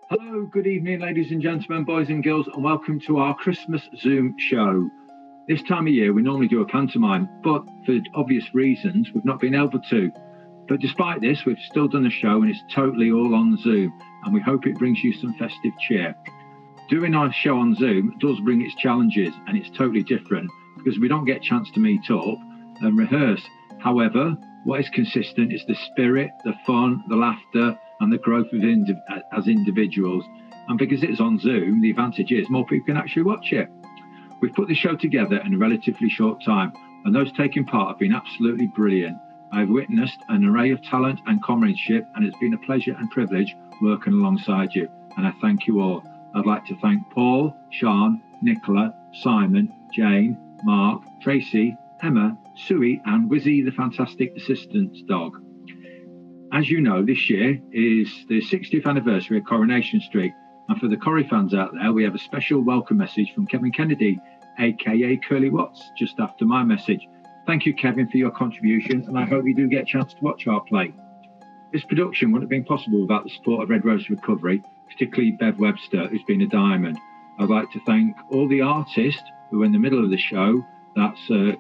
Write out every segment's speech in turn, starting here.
Hello, good evening, ladies and gentlemen, boys and girls, and welcome to our Christmas Zoom show. This time of year, we normally do a pantomime, but for obvious reasons, we've not been able to. But despite this, we've still done a show, and it's totally all on Zoom, and we hope it brings you some festive cheer. Doing our show on Zoom does bring its challenges, and it's totally different because we don't get a chance to meet up and rehearse. However, what is consistent is the spirit, the fun, the laughter, and the growth of as individuals. And because it's on Zoom, the advantage is more people can actually watch it. We've put the show together in a relatively short time, and those taking part have been absolutely brilliant. I've witnessed an array of talent and comradeship, and it's been a pleasure and privilege working alongside you, and I thank you all. I'd like to thank Paul, Sean, Nicola, Simon, Jane, Mark, Tracy, Emma, Suey, and Wizzy, the fantastic assistant dog. As you know, this year is the 60th anniversary of Coronation Street, and for the Corrie fans out there, we have a special welcome message from Kevin Kennedy, aka Curly Watts, just after my message. Thank you, Kevin, for your contribution, and I hope you do get a chance to watch our play. This production wouldn't have been possible without the support of Red Rose Recovery, particularly Bev Webster, who's been a diamond. I'd like to thank all the artists who are in the middle of the show. That's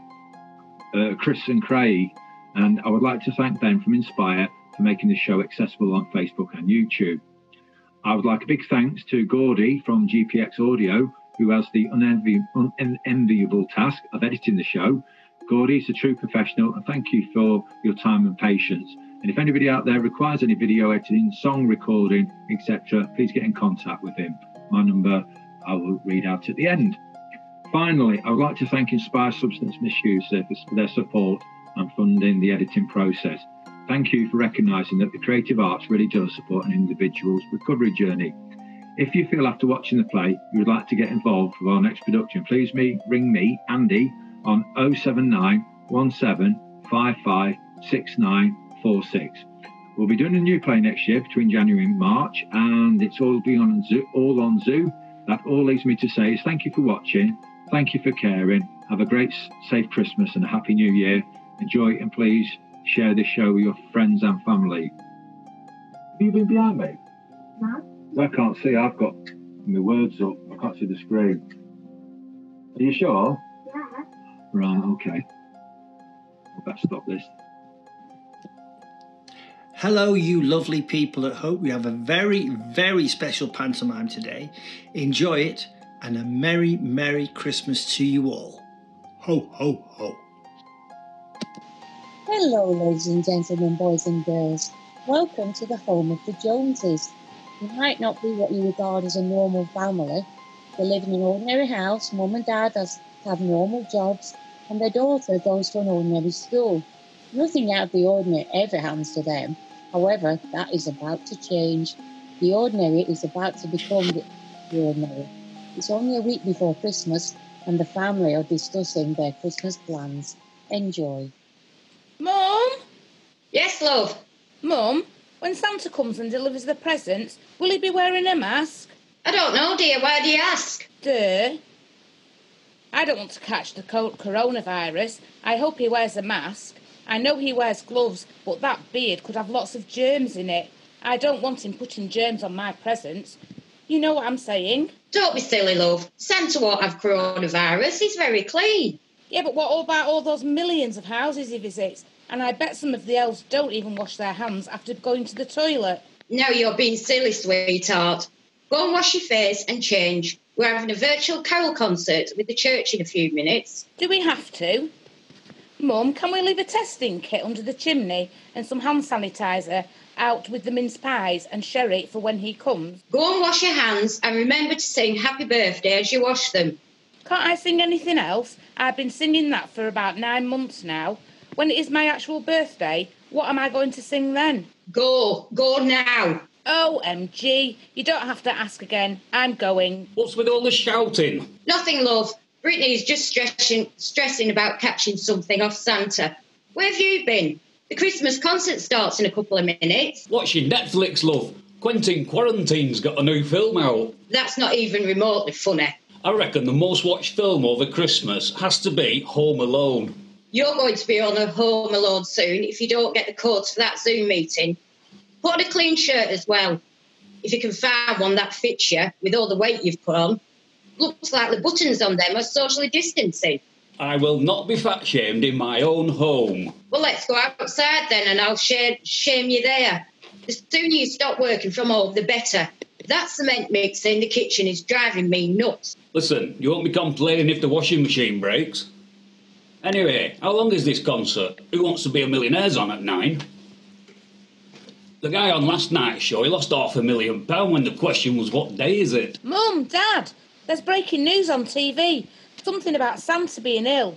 Chris and Craig, and I would like to thank them from Inspire for making the show accessible on Facebook and YouTube. I would like a big thanks to Gordy from GPX Audio, who has the unenviable task of editing the show. Gordy is a true professional, and thank you for your time and patience. And if anybody out there requires any video editing, song recording, etc., please get in contact with him. My number I will read out at the end. Finally, I would like to thank Inspire Substance Misuse Service for their support and funding the editing process. Thank you for recognising that the creative arts really does support an individual's recovery journey. If you feel after watching the play you would like to get involved with our next production, please ring me, Andy, on 079 17 55 6946. We'll be doing a new play next year between January and March, and it's all on Zoom. That all leaves me to say is thank you for watching, thank you for caring, have a great safe Christmas and a happy new year. Enjoy, and please share this show with your friends and family. Have you been behind me? No. I can't see, I've got my words up, I can't see the screen. Are you sure? Yeah. Right, okay. I better stop this. Hello, you lovely people at home. We have a very, very special pantomime today. Enjoy it, and a merry, merry Christmas to you all. Ho, ho, ho. Hello, ladies and gentlemen, boys and girls. Welcome to the home of the Joneses. You might not be what you regard as a normal family. They live in an ordinary house. Mum and dad have normal jobs, and their daughter goes to an ordinary school. Nothing out of the ordinary ever happens to them. However, that is about to change. The ordinary is about to become the ordinary. It's only a week before Christmas, and the family are discussing their Christmas plans. Enjoy. Mum? Yes, love? Mum, when Santa comes and delivers the presents, will he be wearing a mask? I don't know, dear. Why do you ask? Duh. I don't want to catch the coronavirus. I hope he wears a mask. I know he wears gloves, but that beard could have lots of germs in it. I don't want him putting germs on my presents. You know what I'm saying? Don't be silly, love. Santa won't have coronavirus. He's very clean. Yeah, but what about all those millions of houses he visits? And I bet some of the elves don't even wash their hands after going to the toilet. Now you're being silly, sweetheart. Go and wash your face and change. We're having a virtual carol concert with the church in a few minutes. Do we have to? Mum, can we leave a testing kit under the chimney and some hand sanitizer out with the mince pies and sherry for when he comes? Go and wash your hands and remember to sing happy birthday as you wash them. Can't I sing anything else? I've been singing that for about 9 months now. When it is my actual birthday, what am I going to sing then? Go now. OMG, you don't have to ask again. I'm going. What's with all the shouting? Nothing, love. Brittany's just stressing about catching something off Santa. Where have you been? The Christmas concert starts in a couple of minutes. Watching Netflix, love. Quentin Quarantine's got a new film out. That's not even remotely funny. I reckon the most watched film over Christmas has to be Home Alone. You're going to be on a Home Alone soon if you don't get the codes for that Zoom meeting. Put on a clean shirt as well. if you can find one that fits you with all the weight you've put on. Looks like the buttons on them are socially distancing. I will not be fat-shamed in my own home. Well, let's go outside then and I'll shame you there. The sooner you stop working from home, the better. That cement mixer in the kitchen is driving me nuts. Listen, you won't be complaining if the washing machine breaks. Anyway, how long is this concert? Who Wants to Be a Millionaire's on at 9? The guy on last night's show, he lost £500,000 when the question was, what day is it? Mum, Dad, there's breaking news on TV. Something about Santa being ill.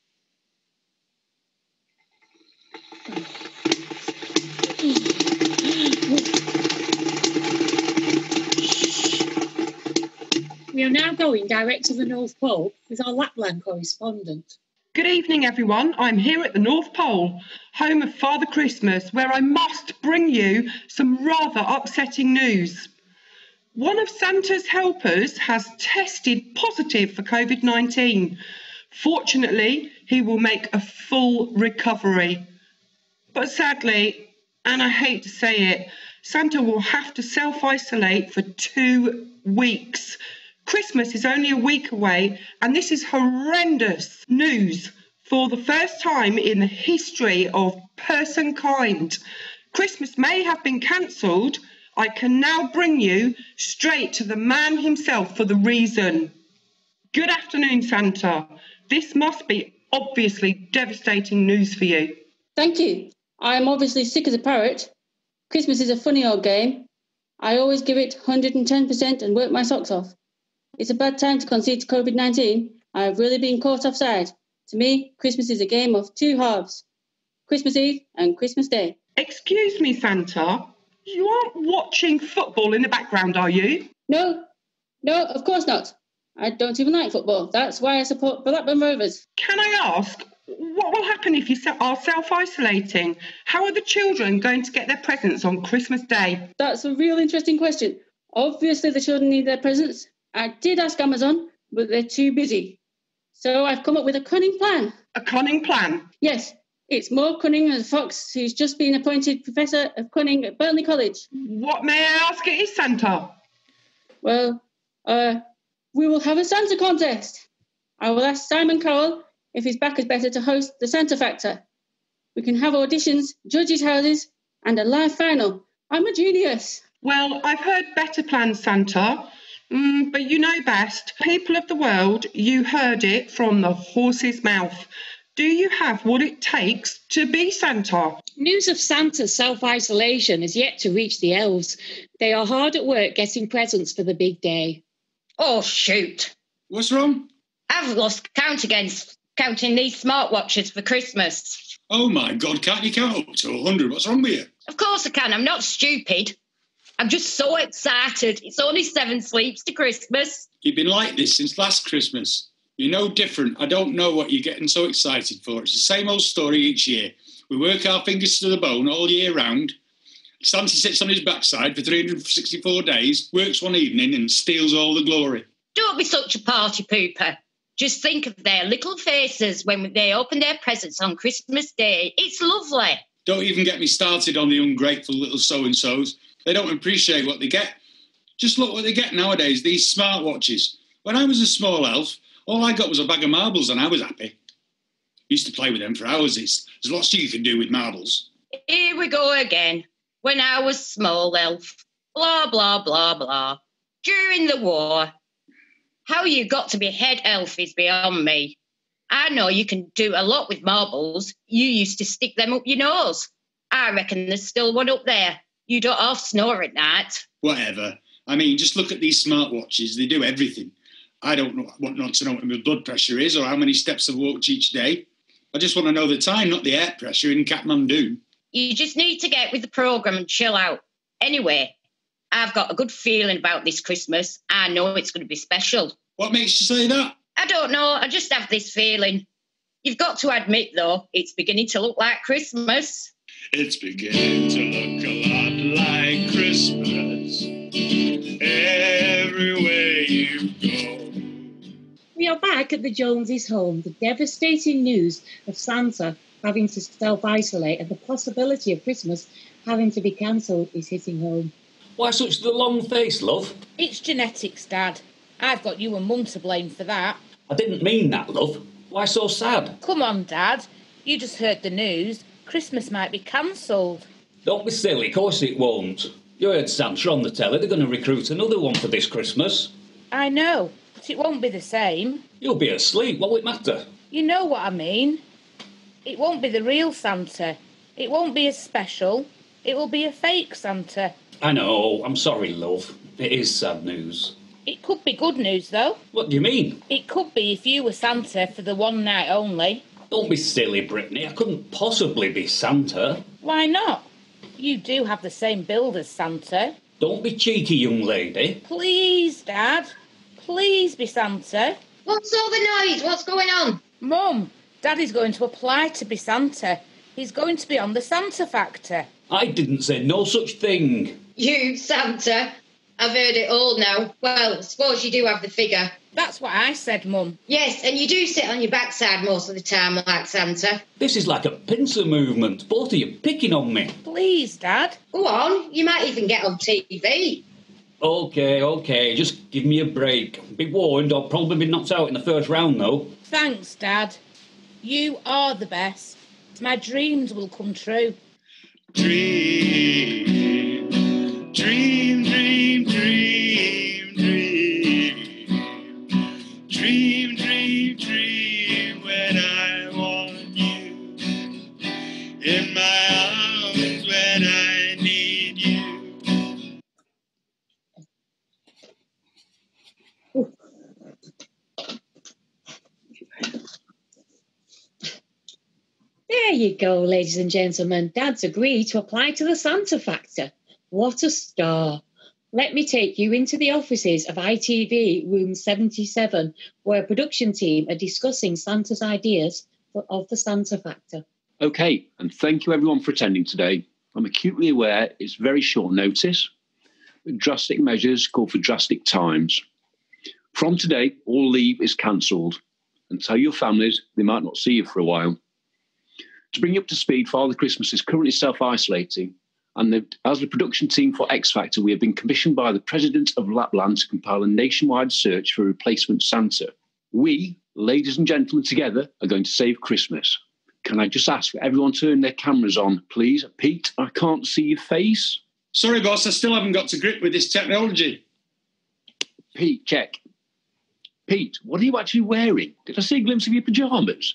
We are now going direct to the North Pole with our Lapland correspondent. Good evening, everyone. I'm here at the North Pole, home of Father Christmas, where I must bring you some rather upsetting news. One of Santa's helpers has tested positive for COVID-19. Fortunately, he will make a full recovery. But sadly, and I hate to say it, Santa will have to self-isolate for 2 weeks. Christmas is only a week away, and this is horrendous news. For the first time in the history of personkind, Christmas may have been cancelled. I can now bring you straight to the man himself for the reason. Good afternoon, Santa. This must be obviously devastating news for you. Thank you. I am obviously sick as a parrot. Christmas is a funny old game. I always give it 110% and work my socks off. It's a bad time to concede to COVID-19. I have really been caught offside. To me, Christmas is a game of 2 halves. Christmas Eve and Christmas Day. Excuse me, Santa. You aren't watching football in the background, are you? No, of course not. I don't even like football. That's why I support Blackburn Rovers. Can I ask, what will happen if you are self-isolating? How are the children going to get their presents on Christmas Day? That's a real interesting question. Obviously, the children need their presents. I did ask Amazon, but they're too busy. So I've come up with a cunning plan. A cunning plan? Yes, it's more cunning than a fox who's just been appointed Professor of Cunning at Burnley College. What, may I ask, it is, Santa? Well, we will have a Santa contest. I will ask Simon Cowell if his back is better to host the Santa Factor. We can have auditions, judges' houses, and a live final. I'm a genius. Well, I've heard better plans, Santa. But you know best. People of the world, you heard it from the horse's mouth. Do you have what it takes to be Santa? News of Santa's self-isolation has yet to reach the elves. They are hard at work getting presents for the big day. Oh, shoot. What's wrong? I've lost count against counting these smartwatches for Christmas. Oh, my God, can't you count up to 100? What's wrong with you? Of course I can. I'm not stupid. I'm just so excited. It's only 7 sleeps to Christmas. You've been like this since last Christmas. You're no different. I don't know what you're getting so excited for. It's the same old story each year. We work our fingers to the bone all year round. Santa sits on his backside for 364 days, works one evening and steals all the glory. Don't be such a party pooper. Just think of their little faces when they open their presents on Christmas Day. It's lovely. Don't even get me started on the ungrateful little so-and-sos. They don't appreciate what they get. Just look what they get nowadays, these smartwatches. When I was a small elf, all I got was a bag of marbles and I was happy. Used to play with them for hours. There's lots you can do with marbles. Here we go again. When I was small elf. Blah, blah, blah, blah. During the war. How you got to be head elf is beyond me. I know you can do a lot with marbles. You used to stick them up your nose. I reckon there's still one up there. You don't half snore at night. Whatever. I mean, just look at these smartwatches. They do everything. I don't want to know what my blood pressure is or how many steps I've walked each day. I just want to know the time, not the air pressure in Kathmandu. You just need to get with the programme and chill out. Anyway, I've got a good feeling about this Christmas. I know it's going to be special. What makes you say that? I don't know. I just have this feeling. You've got to admit, though, it's beginning to look like Christmas. It's beginning to look a lot like Christmas everywhere you go. We are back at the Joneses' home. The devastating news of Santa having to self-isolate and the possibility of Christmas having to be cancelled is hitting home. Why such the long face, love? It's genetics, Dad. I've got you and Mum to blame for that. I didn't mean that, love. Why so sad? Come on, Dad. You just heard the news. Christmas might be cancelled. Don't be silly, of course it won't. You heard Santa on the telly, they're going to recruit another one for this Christmas. I know, but it won't be the same. You'll be asleep, what'll it matter? You know what I mean. It won't be the real Santa. It won't be as special. It will be a fake Santa. I know, I'm sorry, love. It is sad news. It could be good news, though. What do you mean? It could be if you were Santa for the one night only. Don't be silly, Brittany. I couldn't possibly be Santa. Why not? You do have the same build as Santa. Don't be cheeky, young lady. Please, Dad. Please be Santa. What's all the noise? What's going on? Mum, Daddy's going to apply to be Santa. He's going to be on the Santa Factor. I didn't say no such thing. You, Santa. I've heard it all now. Well, I suppose you do have the figure. That's what I said, Mum. Yes, and you do sit on your backside most of the time like Santa. This is like a pincer movement. Both of you picking on me. Please, Dad. Go on, you might even get on TV. OK, just give me a break. Be warned, I'll probably be knocked out in the first round, though. Thanks, Dad. You are the best. My dreams will come true. Dream, dream, dream, dream, dream. Dream, dream, dream when I want you. In my arms when I need you. There you go, ladies and gentlemen. Dad's agreed to apply to the Santa Factor. What a star. Let me take you into the offices of ITV Room 77, where a production team are discussing Santa's ideas of the Santa Factor. OK, and thank you everyone for attending today. I'm acutely aware it's very short notice, but drastic measures call for drastic times. From today, all leave is cancelled, and tell your families they might not see you for a while. To bring you up to speed, Father Christmas is currently self-isolating, and as the production team for X Factor, we have been commissioned by the President of Lapland to compile a nationwide search for a replacement Santa. We, ladies and gentlemen, together are going to save Christmas. Can I just ask for everyone to turn their cameras on, please? Pete, I can't see your face. Sorry, boss, I still haven't got to grip with this technology. Pete, check. Pete, what are you actually wearing? Did I see a glimpse of your pyjamas?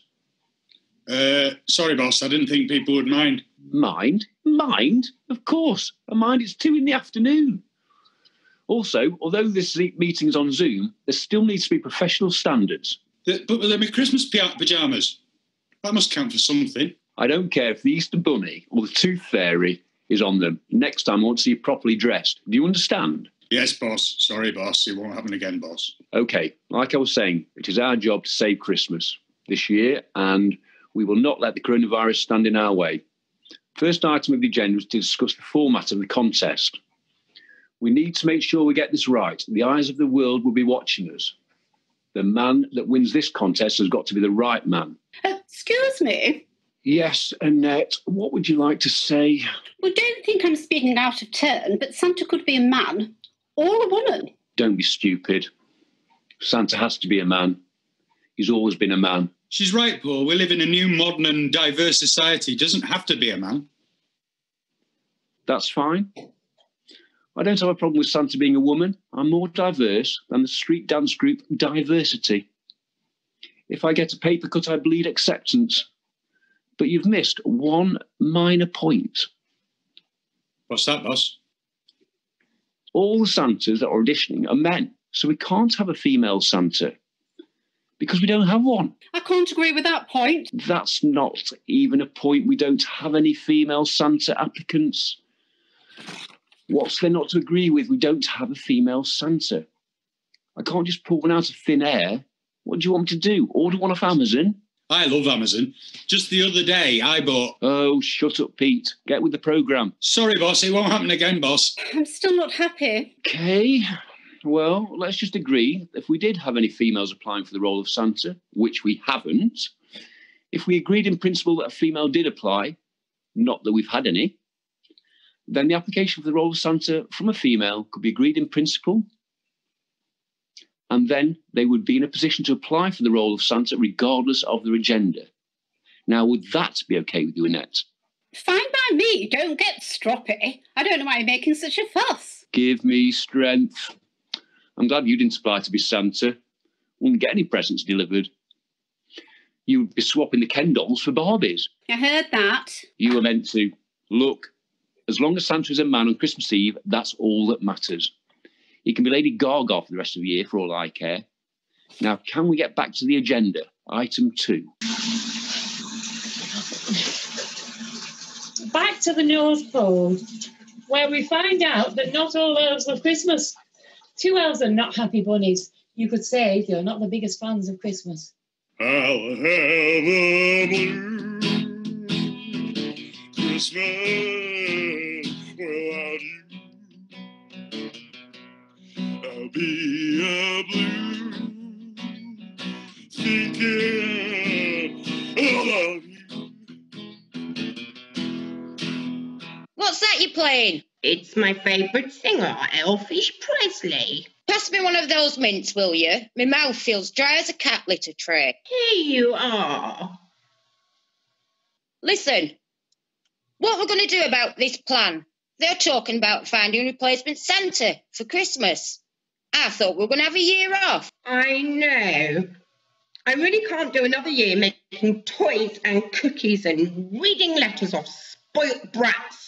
Sorry, boss, I didn't think people would mind. Mind? Mind? Of course. I mind it's 2 PM. Also, although this meeting's on Zoom, there still needs to be professional standards. But they're my Christmas pyjamas. That must count for something. I don't care if the Easter Bunny or the Tooth Fairy is on them. Next time I want to see you properly dressed. Do you understand? Yes, boss. Sorry, boss. It won't happen again, boss. OK, like I was saying, it is our job to save Christmas this year, and we will not let the coronavirus stand in our way. First item of the agenda is to discuss the format of the contest. We need to make sure we get this right. The eyes of the world will be watching us. The man that wins this contest has got to be the right man. Excuse me? Yes, Annette, what would you like to say? Well, don't think I'm speaking out of turn, but Santa could be a man or a woman. Don't be stupid. Santa has to be a man. He's always been a man. She's right, Paul. We live in a new, modern and diverse society. It doesn't have to be a man. That's fine. I don't have a problem with Santa being a woman. I'm more diverse than the street dance group Diversity. If I get a paper cut, I bleed acceptance. But you've missed one minor point. What's that, boss? All the Santas that are auditioning are men, so we can't have a female Santa. Because we don't have one. I can't agree with that point. That's not even a point. We don't have any female Santa applicants. What's there not to agree with? We don't have a female Santa. I can't just pull one out of thin air. What do you want me to do? Order one off Amazon? I love Amazon. Just the other day, I bought... Oh, shut up, Pete. Get with the programme. Sorry, boss. It won't happen again, boss. I'm still not happy. OK. Well, let's just agree, if we did have any females applying for the role of Santa, which we haven't, if we agreed in principle that a female did apply, not that we've had any, Then the application for the role of Santa from a female could be agreed in principle, and then they would be in a position to apply for the role of Santa regardless of their gender. Now, would that be okay with you, Annette? Fine by me. Don't get stroppy. I don't know why you're making such a fuss. Give me strength. I'm glad you didn't apply to be Santa. Wouldn't get any presents delivered. You'd be swapping the Ken dolls for Barbies. I heard that. You were meant to. Look, as long as Santa is a man on Christmas Eve, that's all that matters. He can be Lady Gaga for the rest of the year, for all I care. Now, can we get back to the agenda? Item 2. Back to the North Pole, where we find out that not all elves love Christmas. 2 elves are not happy bunnies. You could say you're not the biggest fans of Christmas. I'll have a blue Christmas without you. I'll be a blue thinking about you. What's that you're playing? It's my favourite singer, Elfish Presley. Pass me one of those mints, will you? My mouth feels dry as a cat litter tray. Here you are. Listen, what we're going to do about this plan? They're talking about finding a replacement Santa for Christmas. I thought we were going to have a year off. I know. I really can't do another year making toys and cookies and reading letters off spoilt brats.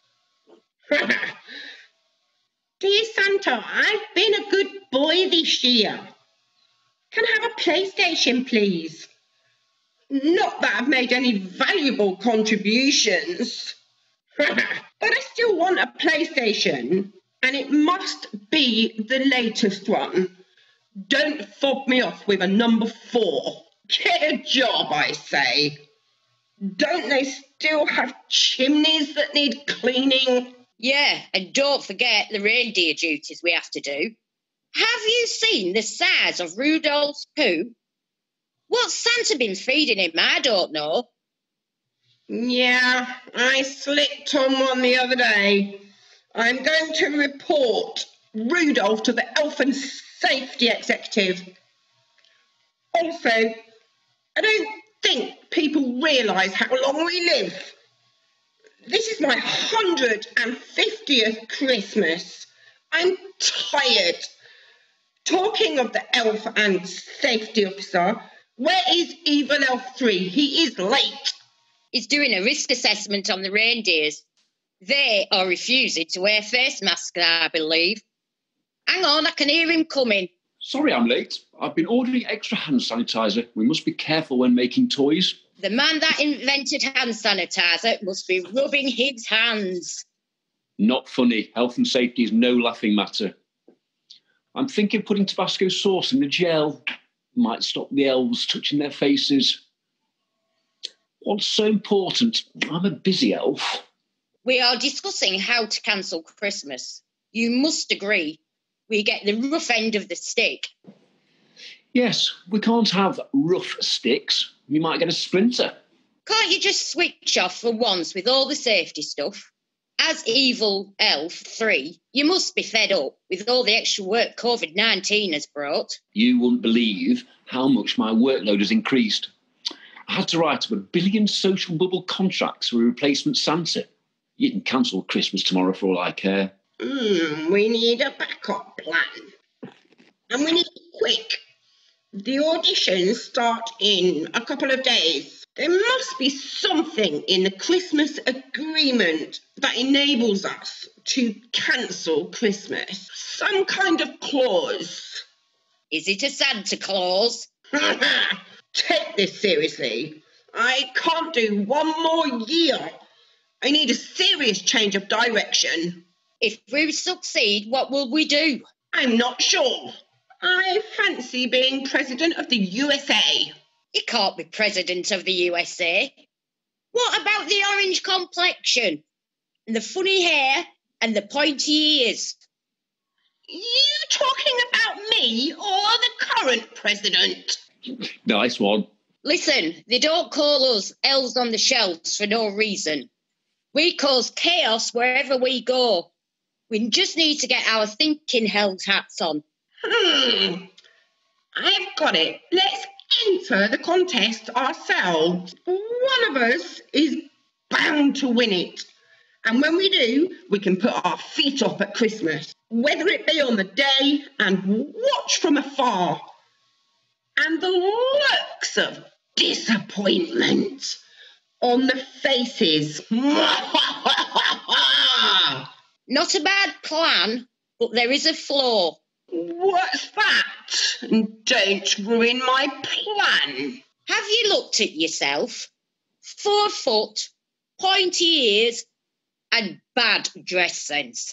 Dear Santa, I've been a good boy this year. Can I have a PlayStation, please? Not that I've made any valuable contributions. But I still want a PlayStation, and it must be the latest one. Don't fob me off with a number 4. Get a job, I say. Don't they still have chimneys that need cleaning? Yeah, and don't forget the reindeer duties we have to do. Have you seen the size of Rudolph's poo? What's Santa been feeding him? I don't know. Yeah, I slipped on one the other day. I'm going to report Rudolph to the Elfin Safety Executive. Also, I don't think people realise how long we live. This is my 150th Christmas. I'm tired. Talking of the elf and safety officer, where is Evil Elf 3? He is late. He's doing a risk assessment on the reindeers. They are refusing to wear face masks, I believe. Hang on, I can hear him coming. Sorry I'm late. I've been ordering extra hand sanitizer. We must be careful when making toys. The man that invented hand sanitizer must be rubbing his hands. Not funny. Health and safety is no laughing matter. I'm thinking putting Tabasco sauce in the gel might stop the elves touching their faces. What's so important? I'm a busy elf. We are discussing how to cancel Christmas. You must agree we get the rough end of the stick. Yes, we can't have rough sticks. You might get a splinter. Can't you just switch off for once with all the safety stuff? As Evil Elf 3, you must be fed up with all the extra work COVID-19 has brought. You wouldn't believe how much my workload has increased. I had to write up 1 billion social bubble contracts for a replacement Santa. You can cancel Christmas tomorrow for all I care. We need a backup plan. And we need it quick. The auditions start in a couple of days. There must be something in the Christmas agreement that enables us to cancel Christmas. Some kind of clause. Is it a Santa Claus? Take this seriously. I can't do one more year. I need a serious change of direction. If we succeed, what will we do? I'm not sure. I fancy being president of the USA. You can't be president of the USA. What about the orange complexion? And the funny hair and the pointy ears? You talking about me or the current president? Nice one. Listen, they don't call us elves on the shelves for no reason. We cause chaos wherever we go. We just need to get our thinking held hats on. I've got it. Let's enter the contest ourselves. One of us is bound to win it. And when we do, we can put our feet up at Christmas, whether it be on the day and watch from afar. And the looks of disappointment on the faces. Not a bad plan, but there is a flaw. What's that? Don't ruin my plan. Have you looked at yourself? 4 foot, pointy ears, and bad dress sense.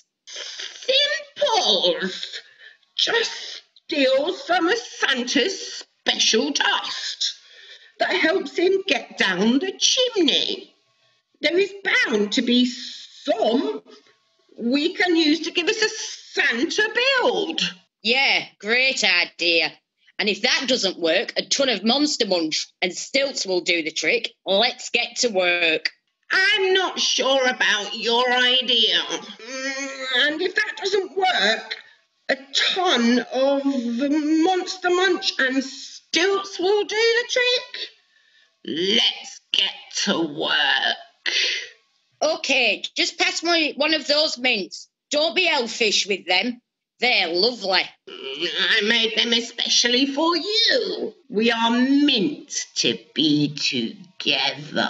Simples. Just steal some of Santa's special dust that helps him get down the chimney. There is bound to be some we can use to give us a Santa build. Yeah, great idea. And if that doesn't work, a ton of Monster Munch and stilts will do the trick. Let's get to work. I'm not sure about your idea. And if that doesn't work, a ton of Monster Munch and stilts will do the trick. Let's get to work. OK, just pass me one of those mints. Don't be elfish with them. They're lovely. I made them especially for you. We are meant to be together.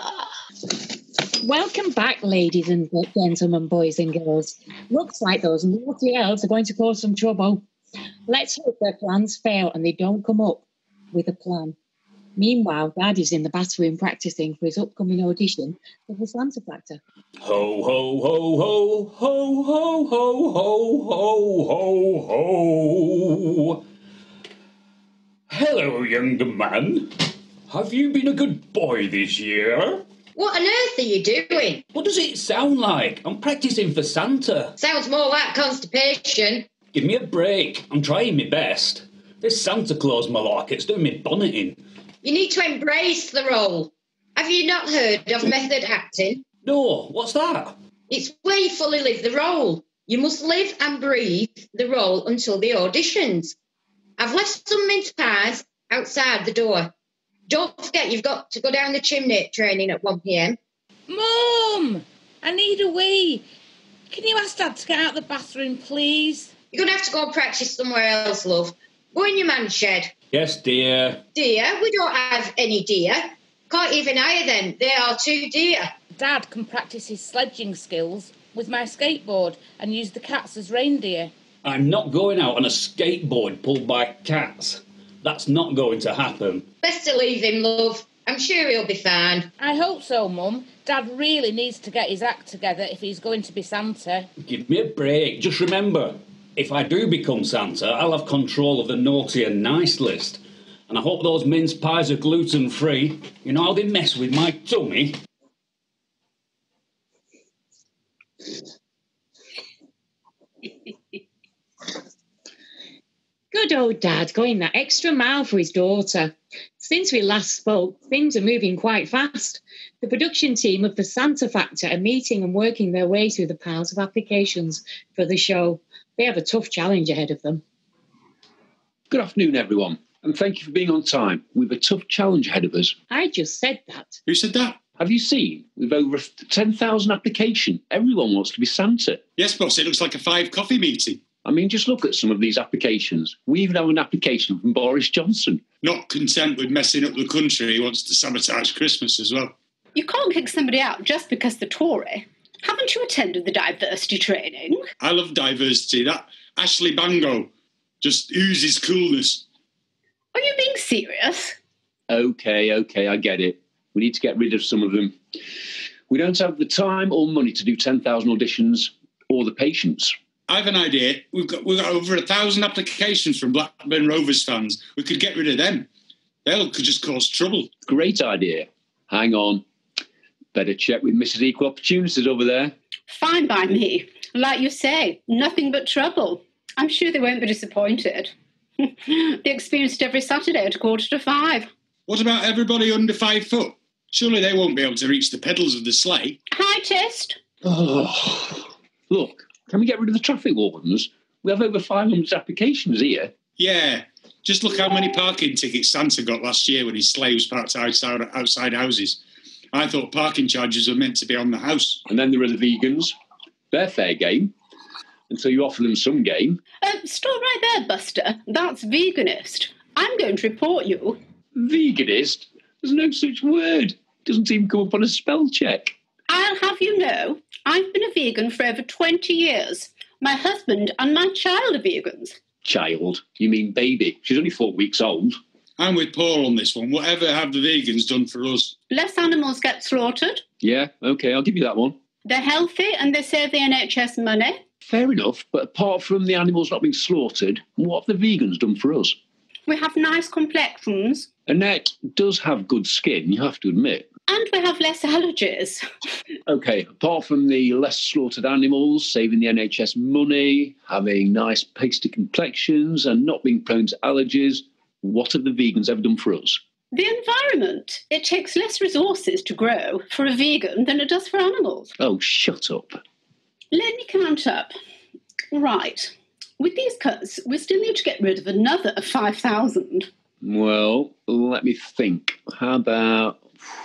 Welcome back, ladies and gentlemen, boys and girls. Looks like those naughty elves are going to cause some trouble. Let's hope their plans fail and they don't come up with a plan. Meanwhile, Dad is in the bathroom practicing for his upcoming audition for the Santa Factor. Ho, ho, ho, ho, ho, ho, ho, ho, ho, ho, ho. Hello, young man. Have you been a good boy this year? What on earth are you doing? What does it sound like? I'm practising for Santa. Sounds more like constipation. Give me a break. I'm trying my best. This Santa Claus malarkey's doing me bonneting. You need to embrace the role. Have you not heard of method acting? No, what's that? It's where you fully live the role. You must live and breathe the role until the auditions. I've left some mince pies outside the door. Don't forget you've got to go down the chimney training at 1 p.m. Mum! I need a wee. Can you ask Dad to get out of the bathroom, please? You're going to have to go and practice somewhere else, love. Go in your man shed. Yes, dear. Dear? We don't have any deer. Can't even hire them. They are too dear. Dad can practice his sledging skills with my skateboard and use the cats as reindeer. I'm not going out on a skateboard pulled by cats. That's not going to happen. Best to leave him, love. I'm sure he'll be fine. I hope so, Mum. Dad really needs to get his act together if he's going to be Santa. Give me a break. Just remember, if I do become Santa, I'll have control of the naughty and nice list. And I hope those mince pies are gluten-free. You know how they mess with my tummy. Good old Dad going that extra mile for his daughter. Since we last spoke, things are moving quite fast. The production team of the Santa Factor are meeting and working their way through the piles of applications for the show. They have a tough challenge ahead of them. Good afternoon, everyone, and thank you for being on time. We've a tough challenge ahead of us. I just said that. Who said that? Have you seen? We've over 10,000 applications. Everyone wants to be Santa. Yes, boss, it looks like a 5 coffee meeting. I mean, just look at some of these applications. We even have an application from Boris Johnson. Not content with messing up the country, he wants to sabotage Christmas as well. You can't kick somebody out just because they're Tory. Haven't you attended the diversity training? I love diversity. That Ashley Bango just oozes coolness. Are you being serious? Okay, I get it. We need to get rid of some of them. We don't have the time or money to do 10,000 auditions or the patience. I have an idea. We've got over 1,000 applications from Blackburn Rovers fans. We could get rid of them. They could just cause trouble. Great idea. Hang on. Better check with Mrs. Equal Opportunities over there. Fine by me. Like you say, nothing but trouble. I'm sure they won't be disappointed. They experience it every Saturday at 5:15. What about everybody under 5 foot? Surely they won't be able to reach the pedals of the sleigh. High test. Oh, look, can we get rid of the traffic wardens? We have over 500 applications here. Yeah, just look how many parking tickets Santa got last year when his sleigh was parked outside houses. I thought parking charges were meant to be on the house. And then there are the vegans. They're fair game, until you offer them some game. Stop right there, Buster. That's veganist. I'm going to report you. Veganist? There's no such word. Doesn't even come up on a spell check. I'll have you know, I've been a vegan for over 20 years. My husband and my child are vegans. Child? You mean baby? She's only 4 weeks old. I'm with Paul on this one. Whatever have the vegans done for us? Less animals get slaughtered. Yeah, OK, I'll give you that one. They're healthy and they save the NHS money. Fair enough, but apart from the animals not being slaughtered, what have the vegans done for us? We have nice complexions. Annette does have good skin, you have to admit. And we have less allergies. OK, apart from the less slaughtered animals, saving the NHS money, having nice pasty complexions and not being prone to allergies, what have the vegans ever done for us? The environment. It takes less resources to grow for a vegan than it does for animals. Oh, shut up. Let me count up. Right. With these cuts, we still need to get rid of another 5,000. Well, let me think. How about,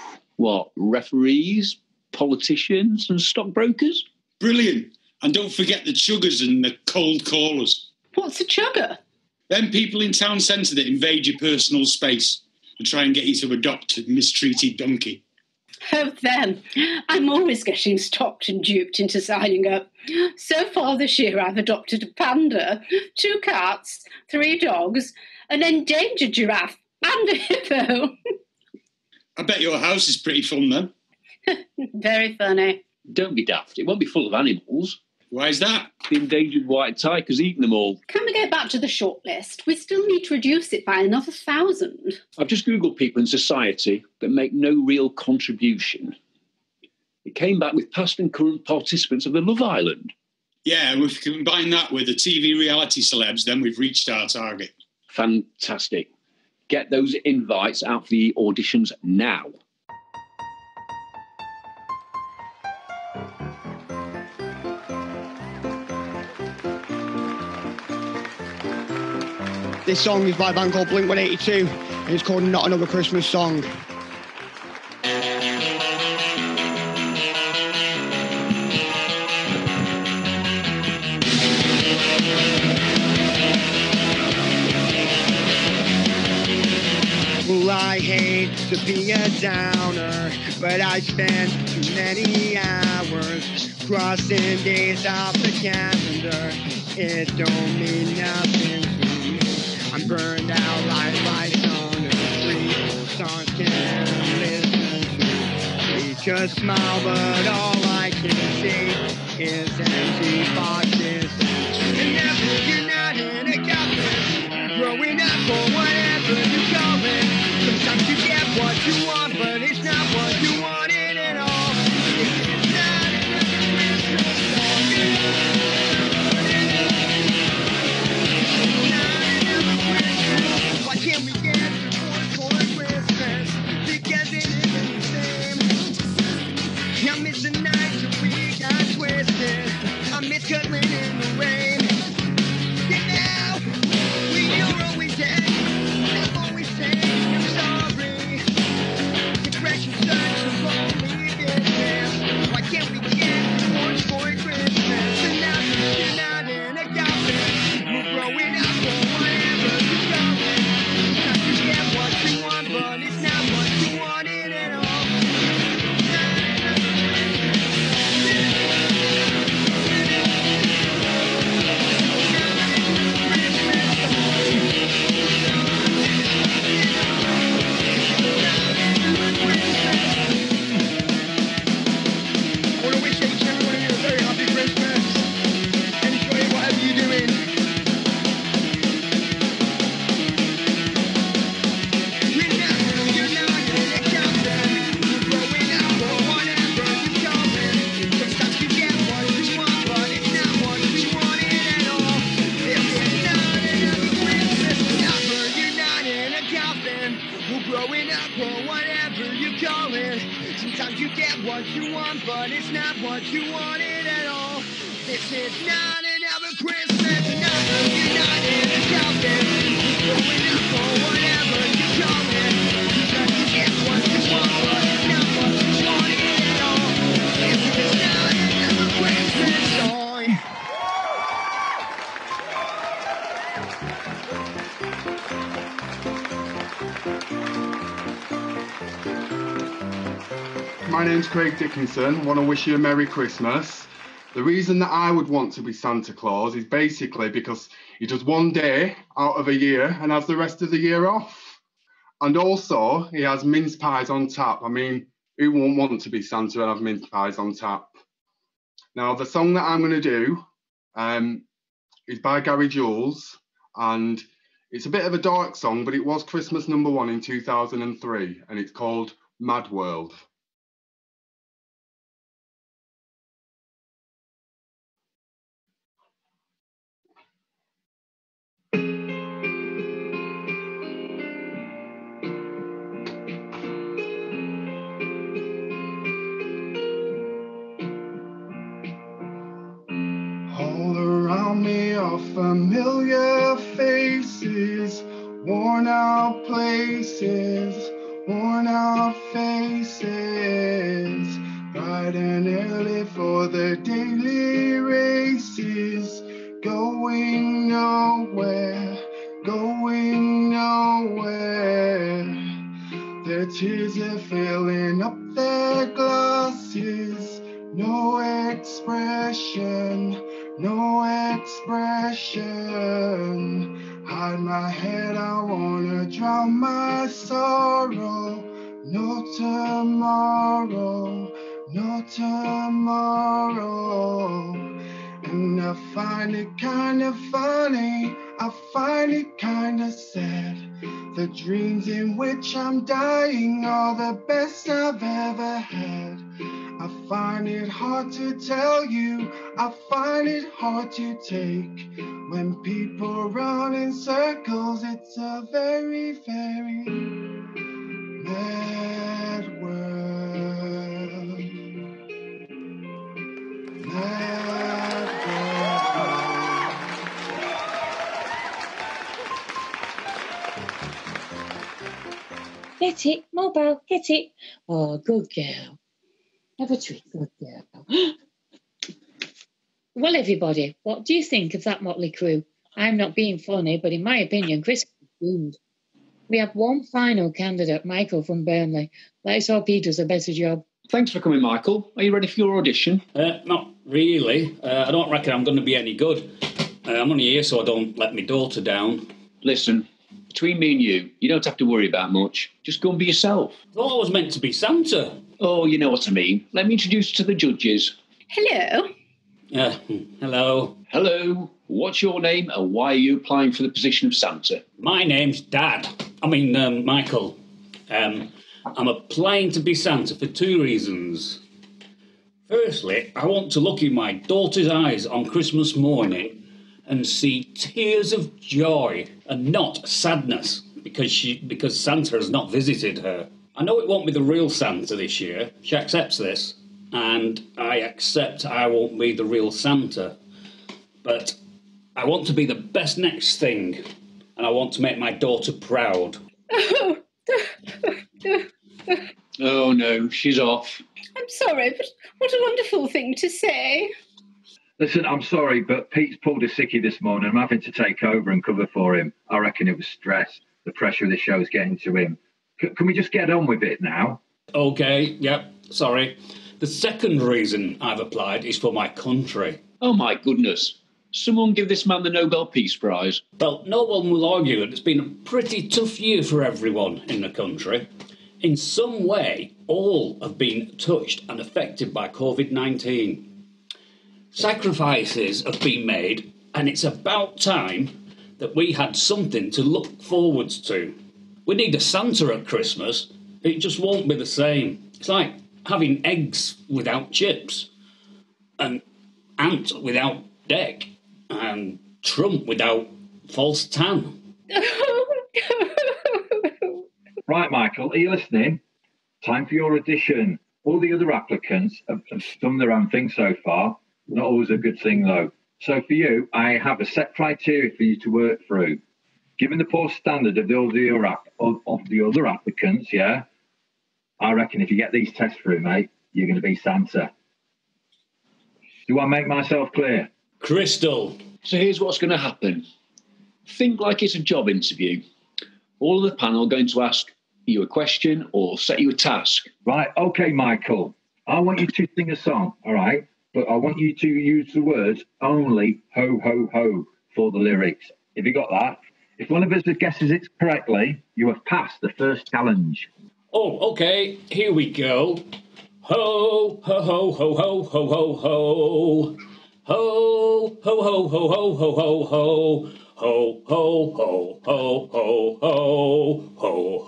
referees, politicians and stockbrokers? Brilliant. And don't forget the chuggers and the cold callers. What's a chugger? Them people in town centre that invade your personal space and try and get you to adopt a mistreated donkey. Oh, them. I'm always getting stopped and duped into signing up. So far this year I've adopted a panda, 2 cats, 3 dogs, an endangered giraffe and a hippo. I bet your house is pretty fun then. Very funny. Don't be daft. It won't be full of animals. Why is that? The endangered white tiger's eaten them all. Can we go back to the shortlist? We still need to reduce it by another 1,000. I've just Googled people in society that make no real contribution. It came back with past and current participants of the Love Island. Yeah, and if we combine that with the TV reality celebs, then we've reached our target. Fantastic. Get those invites out for the auditions now. This song is by a band called Blink-182 and it's called Not Another Christmas Song. Well, I hate to be a downer, but I spend too many hours crossing days off the calendar. It don't mean nothing to me. I'm burned out like lights on the street. Songs can't listen to. We just smile, but all I can see is empty boxes. And never you're not in a government. Growing up for whatever you call it. Sometimes you get what you want, but it's not what you wanted at all. It's not another Christmas song. Why can't we get to one for Christmas? Because it isn't the same. I miss the nights that we got twisted. I miss cuddling in the rain. And now we are always dead. I'm always saying I'm sorry. Depression such a lonely business. Why can't we get to one for Christmas? And now you're not in a coffin. We're growing up for whatever you call it. Sometimes you get what you want, but it's not what you wanted at all. what you want, but it's not what you wanted at all. This is not another Christmas, another United Adopted. Going up for whatever you call it. Because you get what you want, but it's not what you wanted at all. This is not another Christmas song. My name's Craig Dickinson. I want to wish you a Merry Christmas. The reason that I would want to be Santa Claus is basically because he does one day out of a year and has the rest of the year off. And also, he has mince pies on tap. I mean, who won't want to be Santa and have mince pies on tap? Now, the song that I'm going to do is by Gary Jules, and it's a bit of a dark song, but it was Christmas #1 in 2003, and it's called Mad World. All around me are familiar faces, worn out places, worn out faces, bright and early for the daily races, going nowhere, going nowhere. Their tears are filling up their glasses, no expression, no expression. Hide my head, I wanna drown my sorrow. No tomorrow, no tomorrow. And I find it kind of funny, I find it kind of sad. The dreams in which I'm dying are the best I've ever had. I find it hard to tell you, I find it hard to take. When people run in circles, it's a very, very mad world. Mad world. Get it, mobile, get it. Oh, good girl. Have a treat, good girl. Well, everybody, what do you think of that motley crew? I'm not being funny, but in my opinion, Chris is doomed. We have one final candidate, Michael from Burnley. Let's hope he does a better job. Thanks for coming, Michael. Are you ready for your audition? Not really. I don't reckon I'm going to be any good. I'm only here so I don't let my daughter down. Listen, between me and you don't have to worry about much. Just go and be yourself. I thought I was meant to be Santa. Oh, you know what I mean. Let me introduce you to the judges. Hello. Hello. Hello. What's your name and why are you applying for the position of Santa? My name's Michael. I'm applying to be Santa for 2 reasons. Firstly, I want to look in my daughter's eyes on Christmas morning and see tears of joy and not sadness because Santa has not visited her. I know it won't be the real Santa this year. She accepts this, and I accept I won't be the real Santa. But I want to be the best next thing, and I want to make my daughter proud. Oh, no, she's off. I'm sorry, but what a wonderful thing to say. Listen, I'm sorry, but Pete's pulled a sickie this morning. I'm having to take over and cover for him. I reckon it was stress. The pressure of the show's getting to him. Can we just get on with it now? OK, yep, sorry. The second reason I've applied is for my country. Oh, my goodness. Someone give this man the Nobel Peace Prize. Well, no one will argue that it's been a pretty tough year for everyone in the country. In some way, all have been touched and affected by COVID-19. Sacrifices have been made, and it's about time that we had something to look forward to. We need a Santa at Christmas. It just won't be the same. It's like having eggs without chips, and ant without deck, and Trump without false tan. Right, Michael, are you listening? Time for your audition. All the other applicants have done their own thing so far. Not always a good thing, though. So for you, I have a set criteria for you to work through. Given the poor standard of the other applicants, yeah, I reckon if you get these tests through, mate, you're going to be Santa. Do I make myself clear? Crystal. So here's what's going to happen. Think like it's a job interview. All of the panel are going to ask you a question or set you a task. Right, okay, Michael. I want you to sing a song, all right? But I want you to use the words only ho, ho, ho for the lyrics. Have you got that? If one of us guesses it correctly, you have passed the first challenge. Oh, okay, here we go. Ho, ho, ho, ho, ho, ho, ho, ho. Ho, ho, ho, ho, ho, ho, ho, ho. Ho, ho, ho, ho, ho, ho, ho,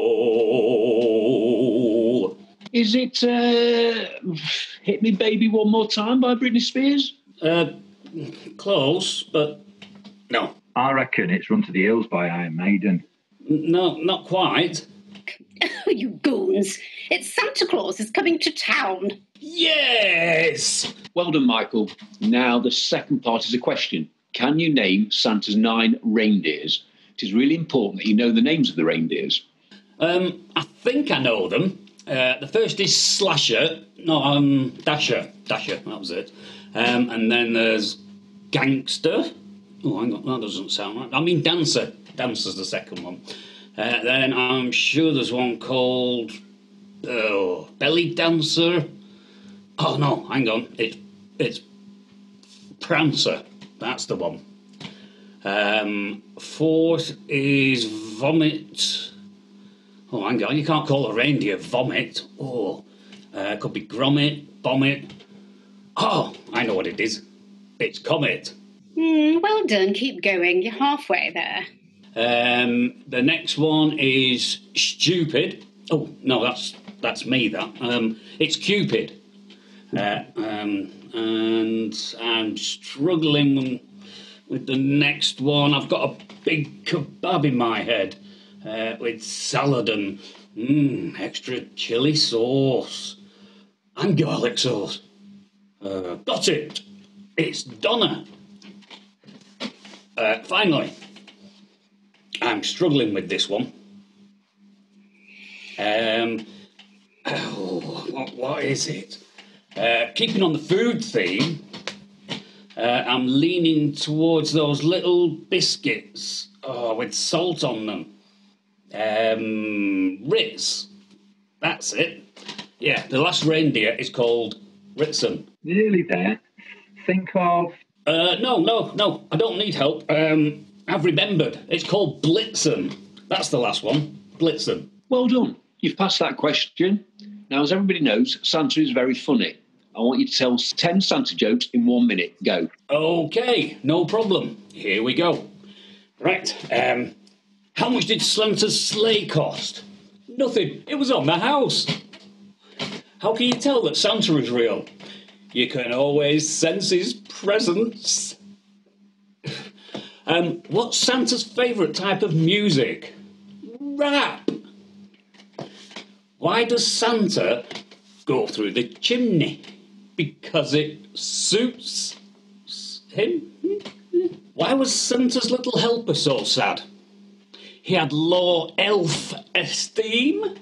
ho. Is it Hit Me Baby One More Time by Britney Spears? Close, but no. I reckon it's Run to the Hills by Iron Maiden. No, not quite. Oh, you goons. It's Santa Claus is coming to town. Yes! Well done, Michael. Now the second part is a question. Can you name Santa's 9 reindeers? It is really important that you know the names of the reindeers. I think I know them. The first is Dasher. Dasher, that was it. And then there's Gangster. Oh, hang on, that doesn't sound right. I mean Dancer. Dancer's the second one. Then I'm sure there's one called Belly Dancer. Oh, no, hang on. It's Prancer. That's the one. Fourth is Vomit. Oh, hang on. You can't call a reindeer Vomit. Oh, could be Gromit, Vomit. Oh, I know what it is. It's Comet. Well done. Keep going. You're halfway there. The next one is Stupid. Oh, no, that's me, that. It's Cupid. And I'm struggling with the next one. I've got a big kebab in my head with salad and extra chili sauce and garlic sauce. Got it. It's Donna. Finally, I'm struggling with this one. What is it? Keeping on the food theme, I'm leaning towards those little biscuits with salt on them. Ritz. That's it. Yeah, the last reindeer is called Ritson. Nearly there. Think of... No, I don't need help. I've remembered. It's called Blitzen. That's the last one. Blitzen. Well done. You've passed that question. Now, as everybody knows, Santa is very funny. I want you to tell 10 Santa jokes in 1 minute. Go. Okay, no problem. Here we go. Right, how much did Santa's sleigh cost? Nothing. It was on the house. How can you tell that Santa is real? You can always sense his presence. What's Santa's favourite type of music? Rap. Why does Santa go through the chimney? Because it suits him. Why was Santa's little helper so sad? He had low elf esteem.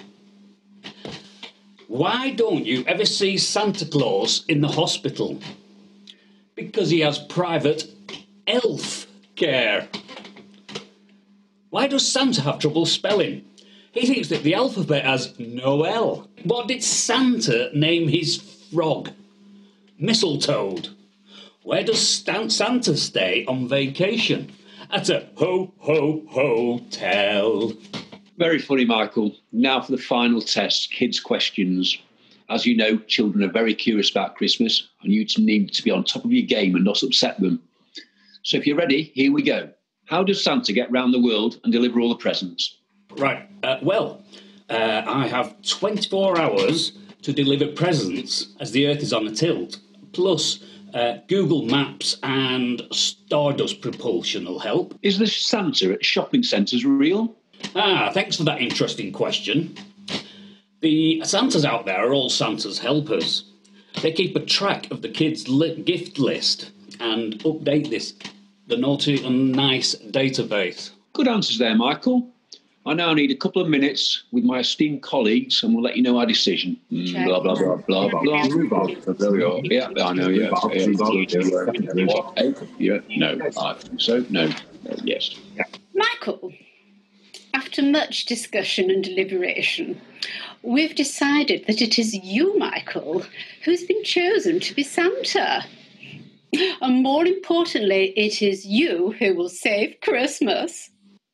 Why don't you ever see Santa Claus in the hospital? Because he has private elf care. Why does Santa have trouble spelling? He thinks that the alphabet has no L. What did Santa name his frog? Mistletoe. Where does Santa stay on vacation? At a ho-ho hotel. Very funny, Michael. Now for the final test, kids' questions. As you know, children are very curious about Christmas, and you need to be on top of your game and not upset them. So if you're ready, here we go. How does Santa get round the world and deliver all the presents? Right, I have 24 hours to deliver presents as the Earth is on a tilt, plus Google Maps and Stardust propulsion will help. Is the Santa at shopping centres real? Thanks for that interesting question. The Santas out there are all Santa's helpers. They keep a track of the kids' gift list and update the naughty and nice database. Good answers there, Michael. I now need a couple of minutes with my esteemed colleagues and we'll let you know our decision. Blah, blah, blah, blah, blah. There we are. Yeah, I know, yeah. What? Yeah, no. I think so. No. Yes. Michael, after much discussion and deliberation, we've decided that it is you, Michael, who's been chosen to be Santa. And more importantly, it is you who will save Christmas.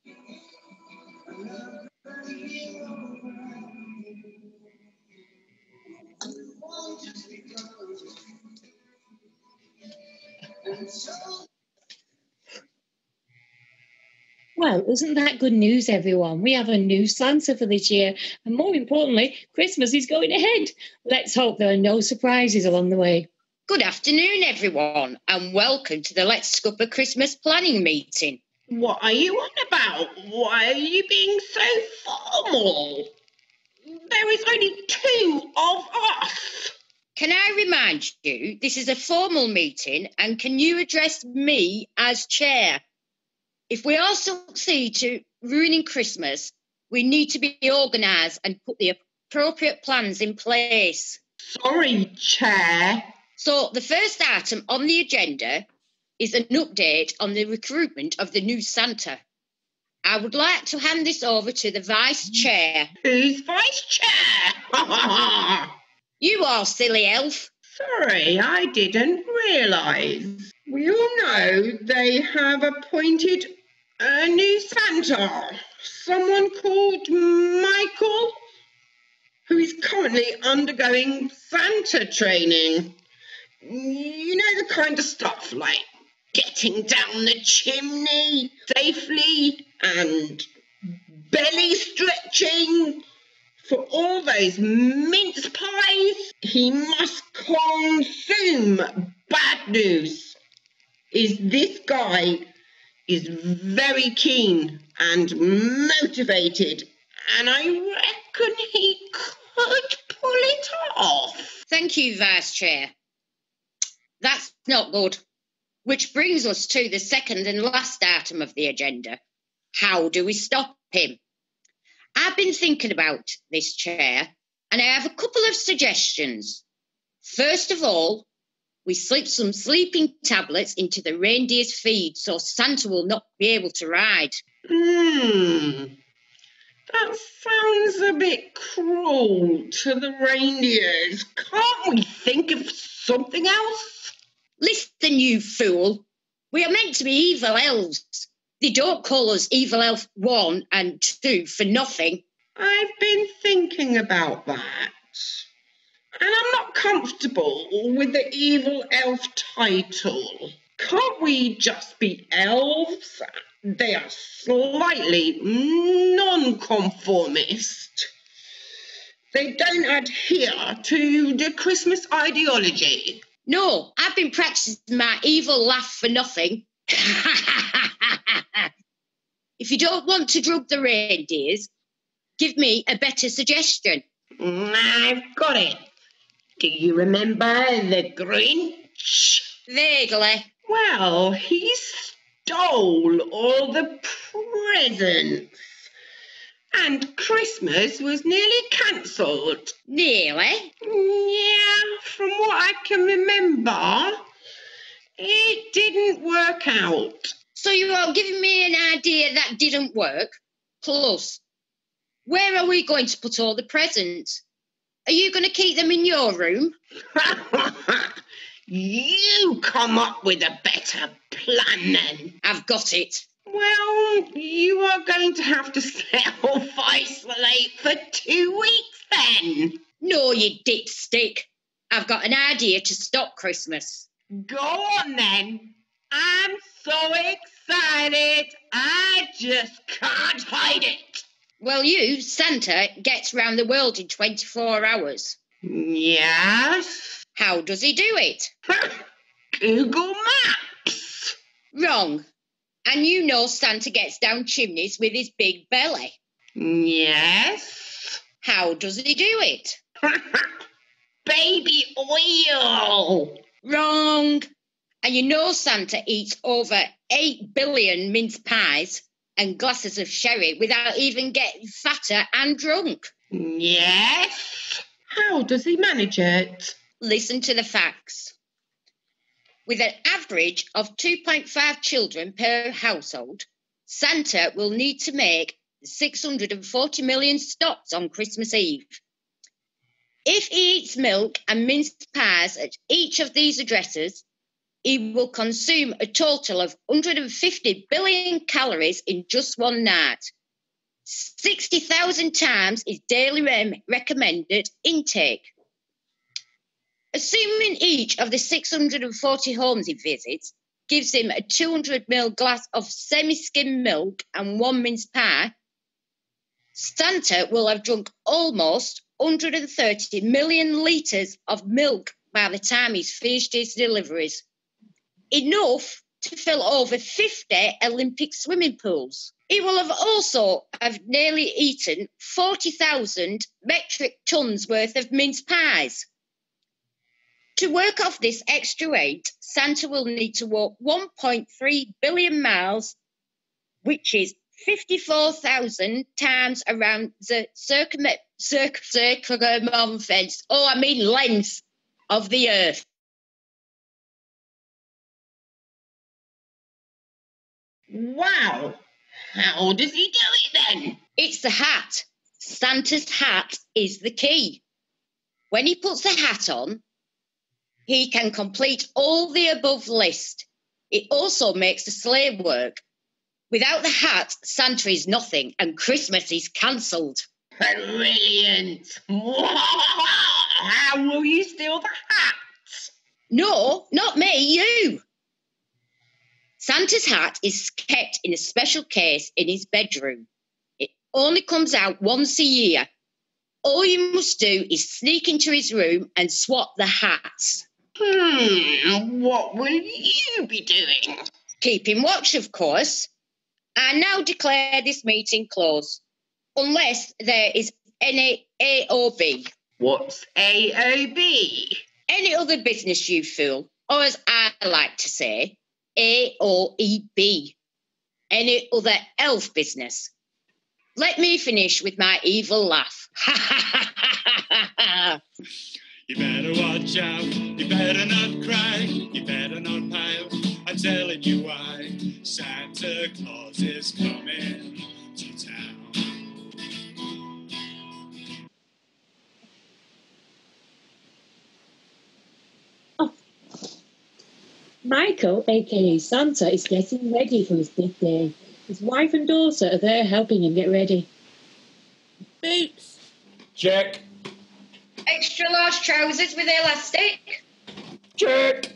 Well, isn't that good news, everyone? We have a new Santa for this year. And more importantly, Christmas is going ahead. Let's hope there are no surprises along the way. Good afternoon, everyone, and welcome to the Let's Scupper Christmas planning meeting. What are you on about? Why are you being so formal? There is only 2 of us. Can I remind you, this is a formal meeting, and can you address me as chair? If we all succeed to ruining Christmas, we need to be organised and put the appropriate plans in place. Sorry, Chair. So the first item on the agenda is an update on the recruitment of the new Santa. I would like to hand this over to the Vice Chair. Who's Vice Chair? You are, silly elf. Sorry, I didn't realise. We all know they have appointed a new Santa, someone called Michael, who is currently undergoing Santa training. You know, the kind of stuff like getting down the chimney safely and belly stretching. For all those mince pies, he must consume bad news. This guy is very keen and motivated, and I reckon he could pull it off. Thank you, Vice Chair. That's not good. Which brings us to the second and last item of the agenda. How do we stop him? I've been thinking about this, Chair, and I have a couple of suggestions. First of all, we slip some sleeping tablets into the reindeer's feed so Santa will not be able to ride. That sounds a bit cruel to the reindeers. Can't we think of something else? Listen, you fool. We are meant to be evil elves. They don't call us Evil Elf 1 and 2 for nothing. I've been thinking about that. And I'm not comfortable with the Evil Elf title. Can't we just be elves? They are slightly non-conformist. They don't adhere to the Christmas ideology. No, I've been practicing my evil laugh for nothing. If you don't want to drug the reindeers, give me a better suggestion. I've got it. Do you remember the Grinch? Vaguely. Well, he stole all the presents. And Christmas was nearly cancelled. Nearly? Yeah, from what I can remember, it didn't work out. So you are giving me an idea that didn't work? Plus, where are we going to put all the presents? Are you going to keep them in your room? You come up with a better plan then. I've got it. Well, you are going to have to self-isolate for 2 weeks then. No, you dipstick. I've got an idea to stop Christmas. Go on then. I'm so excited. I just can't hide it. Well, you, Santa, gets round the world in 24 hours. Yes? How does he do it? Google Maps. Wrong. And you know Santa gets down chimneys with his big belly. Yes. How does he do it? Baby oil! Wrong. And you know Santa eats over 8 billion mince pies and glasses of sherry without even getting fatter and drunk. Yes. How does he manage it? Listen to the facts. With an average of 2.5 children per household, Santa will need to make 640 million stops on Christmas Eve. If he eats milk and minced pies at each of these addresses, he will consume a total of 150 billion calories in just one night. 60,000 times his daily recommended intake. Assuming each of the 640 homes he visits gives him a 200ml glass of semi-skim milk and 1 mince pie, Santa will have drunk almost 130 million litres of milk by the time he's finished his deliveries. Enough to fill over 50 Olympic swimming pools. He will have also nearly eaten 40,000 metric tons worth of mince pies. To work off this extra weight, Santa will need to walk 1.3 billion miles, which is 54,000 times around the circumference, length of the earth. Wow. How does he do it then? It's the hat. Santa's hat is the key. When he puts the hat on, he can complete all the above list. It also makes the sleigh work. Without the hat, Santa is nothing and Christmas is cancelled. Brilliant. How will you steal the hat? No, not me, you. Santa's hat is kept in a special case in his bedroom. It only comes out once a year. All you must do is sneak into his room and swap the hats. What will you be doing? Keeping watch, of course. I now declare this meeting closed, unless there is any A or B. What's AOB? Any other business, you fool, or as I like to say, AOEB. Any other elf business. Let me finish with my evil laugh. You better watch out, you better not cry, you better not pout. I'm telling you why. Santa Claus is coming to town. Michael, aka Santa, is getting ready for his big day. His wife and daughter are there helping him get ready. Boots. Check. Extra large trousers with elastic. Check.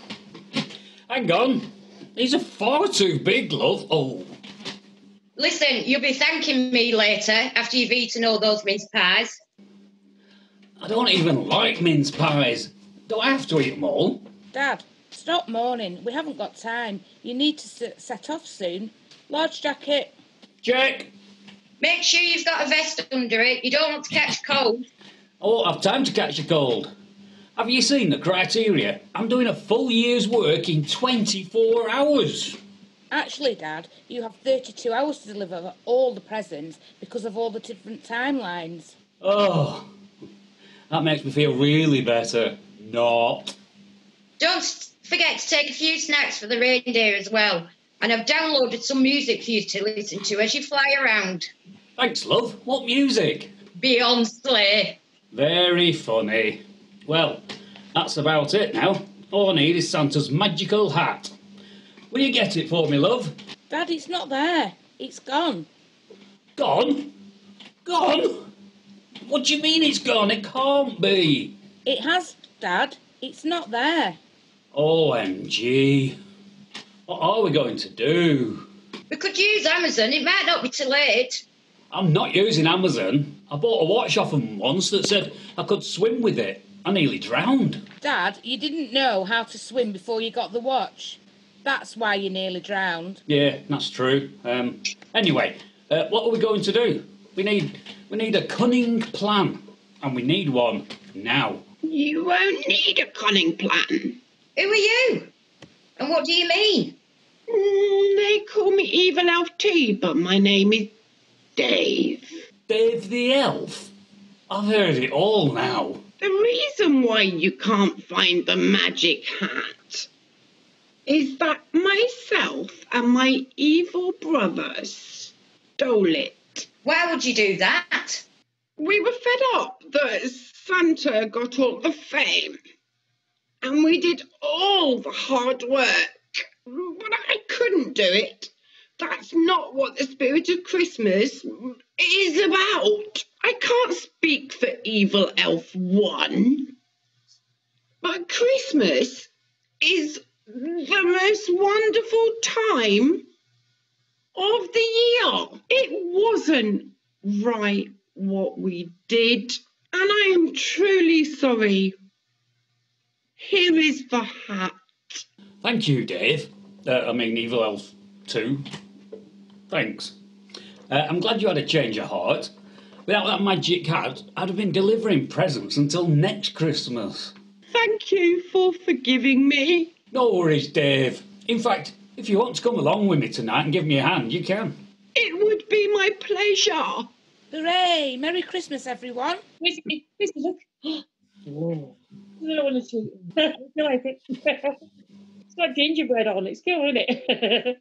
Hang on. These are far too big, love. Oh. Listen, you'll be thanking me later after you've eaten all those mince pies. I don't even like mince pies. Do I have to eat them all? Dad, stop mourning. We haven't got time. You need to set off soon. Large jacket. Check. Make sure you've got a vest under it. You don't want to catch cold. I won't have time to catch a cold. Have you seen the criteria? I'm doing a full year's work in 24 hours. Actually, Dad, you have 32 hours to deliver all the presents because of all the different timelines. Oh, that makes me feel really better. Not. Don't forget to take a few snacks for the reindeer as well. And I've downloaded some music for you to listen to as you fly around. Thanks, love. What music? Beyond Sleigh. Very funny. Well, that's about it now. All I need is Santa's magical hat. Will you get it for me, love? Dad, it's not there. It's gone. Gone? Gone? What do you mean it's gone? It can't be. It has, Dad. It's not there. OMG. What are we going to do? We could use Amazon. It might not be too late. I'm not using Amazon. I bought a watch off them once that said I could swim with it. I nearly drowned. Dad, you didn't know how to swim before you got the watch. That's why you nearly drowned. Yeah, that's true. Anyway, what are we going to do? We need We need a cunning plan, and we need one now. You won't need a cunning plan. Who are you? And what do you mean? They call me Evil Elf T, but my name is Dave. Dave the Elf? I've heard it all now. The reason why you can't find the magic hat is that myself and my evil brothers stole it. Why would you do that? We were fed up that Santa got all the fame, and we did all the hard work, but I couldn't do it. That's not what the spirit of Christmas is about. I can't speak for Evil Elf 1, but Christmas is the most wonderful time of the year. It wasn't right what we did, and I am truly sorry. Here is the hat. Thank you, Dave. Evil Elf 2. Thanks. I'm glad you had a change of heart. Without that magic hat, I'd have been delivering presents until next Christmas. Thank you for forgiving me. No worries, Dave. In fact, if you want to come along with me tonight and give me a hand, you can. It would be my pleasure. Hooray! Merry Christmas, everyone. Chrissy, look. Whoa. I don't want to shoot him. I feel like it. It's got gingerbread on. It's cool, isn't it?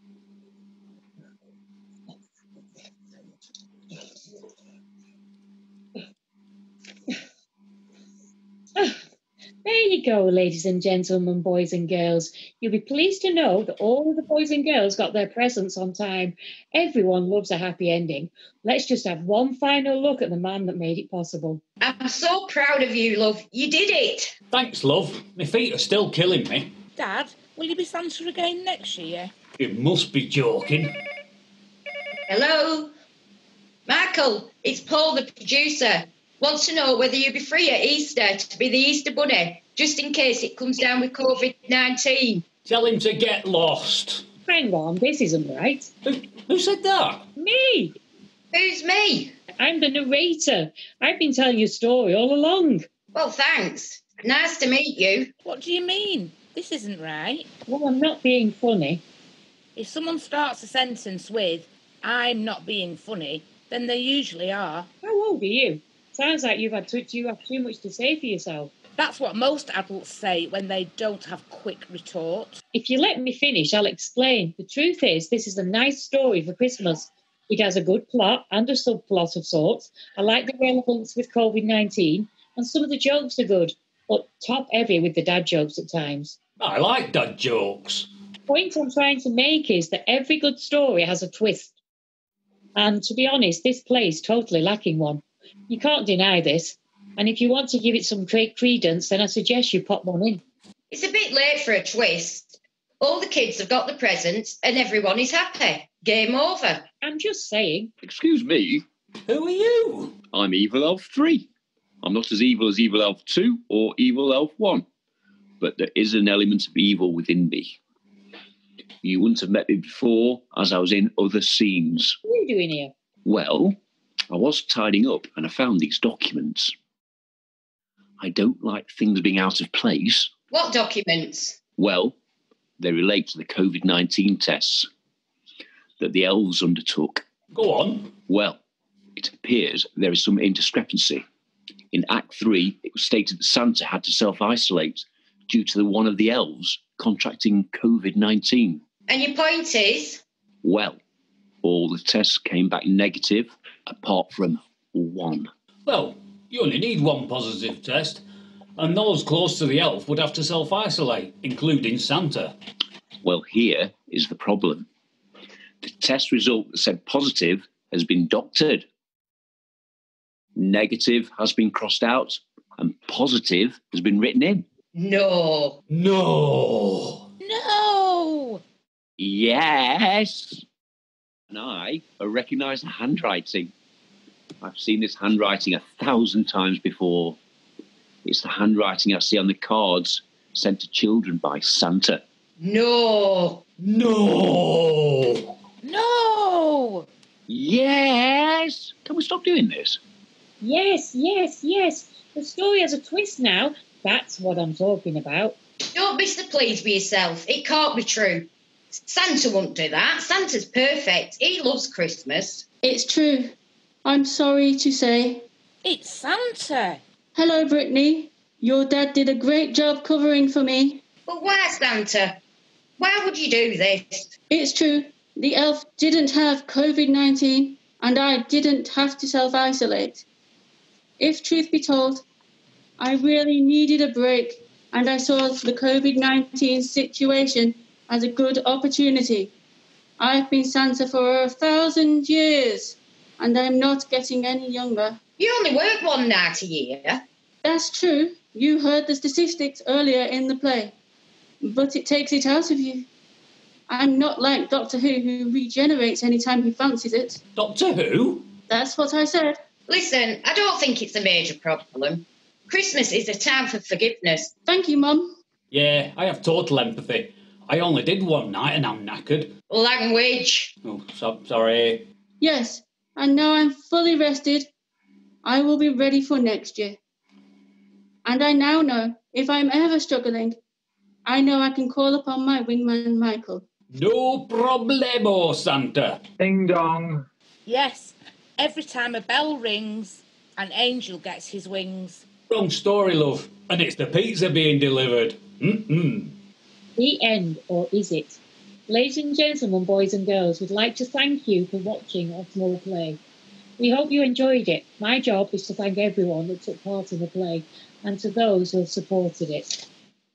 There you go, ladies and gentlemen, boys and girls. You'll be pleased to know that all of the boys and girls got their presents on time. Everyone loves a happy ending. Let's just have one final look at the man that made it possible. I'm so proud of you, love. You did it. Thanks, love. My feet are still killing me. Dad, will you be Santa again next year? You must be joking. Hello? Michael, it's Paul, the producer. Wants to know whether you'll be free at Easter to be the Easter Bunny, just in case it comes down with COVID-19. Tell him to get lost. Hang on, this isn't right. Who said that? Me. Who's me? I'm the narrator. I've been telling you a story all along. Well, thanks. Nice to meet you. What do you mean? This isn't right. Well, I'm not being funny. If someone starts a sentence with, I'm not being funny, then they usually are. How old are you? Sounds like you have too much to say for yourself. That's what most adults say when they don't have quick retort. If you let me finish, I'll explain. The truth is, this is a nice story for Christmas. It has a good plot and a subplot of sorts. I like the relevance with COVID-19, and some of the jokes are good, but top heavy with the dad jokes at times. I like dad jokes. The point I'm trying to make is that every good story has a twist. And to be honest, this play's totally lacking one. You can't deny this. And if you want to give it some credence, then I suggest you pop one in. It's a bit late for a twist. All the kids have got the presents and everyone is happy. Game over. I'm just saying. Excuse me. Who are you? I'm Evil Elf 3. I'm not as evil as Evil Elf 2 or Evil Elf 1. But there is an element of evil within me. You wouldn't have met me before, as I was in other scenes. What are you doing here? Well, I was tidying up and I found these documents. I don't like things being out of place. What documents? Well, they relate to the COVID-19 tests that the elves undertook. Go on. Well, it appears there is some indiscrepancy. In Act 3, it was stated that Santa had to self-isolate due to one of the elves contracting COVID-19. And your point is? Well, all the tests came back negative, apart from one. Well, you only need one positive test, and those close to the elf would have to self-isolate, including Santa. Well, here is the problem. The test result that said positive has been doctored. Negative has been crossed out, and positive has been written in. No. No. No. Yes. And I recognise the handwriting. I've seen this handwriting 1,000 times before. It's the handwriting I see on the cards sent to children by Santa. No. No. No. Yes. Can we stop doing this? Yes. The story has a twist now. That's what I'm talking about. Don't be so pleased with yourself. It can't be true. Santa won't do that. Santa's perfect. He loves Christmas. It's true. I'm sorry to say. It's Santa. Hello, Brittany. Your dad did a great job covering for me. But why, Santa? Why would you do this? It's true. The elf didn't have COVID-19 and I didn't have to self-isolate. If truth be told, I really needed a break and I saw the COVID-19 situation as a good opportunity. I've been Santa for 1,000 years and I'm not getting any younger. You only work one night a year. That's true. You heard the statistics earlier in the play. But it takes it out of you. I'm not like Doctor who regenerates anytime he fancies it. Doctor Who? That's what I said. Listen, I don't think it's a major problem. Christmas is a time for forgiveness. Thank you, Mum. Yeah, I have total empathy. I only did one night and I'm knackered. Language. Oh, sorry. Yes, and now I'm fully rested. I will be ready for next year. And I now know if I'm ever struggling, I know I can call upon my wingman, Michael. No problemo, Santa. Ding dong. Yes, every time a bell rings, an angel gets his wings. Wrong story, love. And it's the pizza being delivered. The end, or is it? Ladies and gentlemen, boys and girls, we'd like to thank you for watching our small play. We hope you enjoyed it. My job is to thank everyone that took part in the play and to those who have supported it.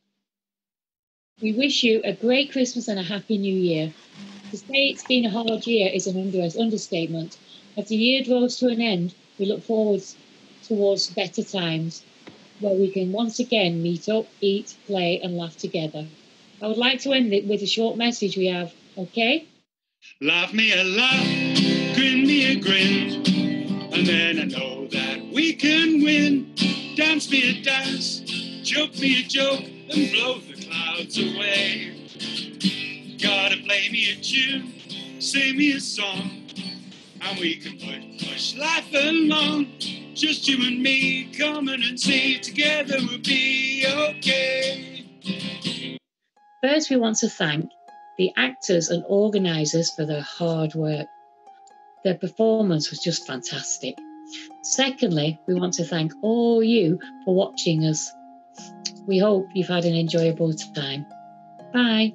We wish you a great Christmas and a happy New Year. To say it's been a hard year is an understatement. As the year draws to an end, we look forward towards better times where we can once again meet up, eat, play and laugh together. I would like to end it with a short message we have, okay? Laugh me a laugh, grin me a grin, and then I know that we can win. Dance me a dance, joke me a joke, and blow the clouds away. Gotta play me a tune, sing me a song, and we can push life along. Just you and me, coming and see, together we'll be okay. First, we want to thank the actors and organisers for their hard work. Their performance was just fantastic. Secondly, we want to thank all you for watching us. We hope you've had an enjoyable time. Bye.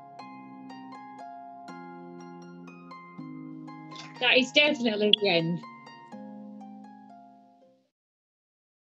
That is definitely the end.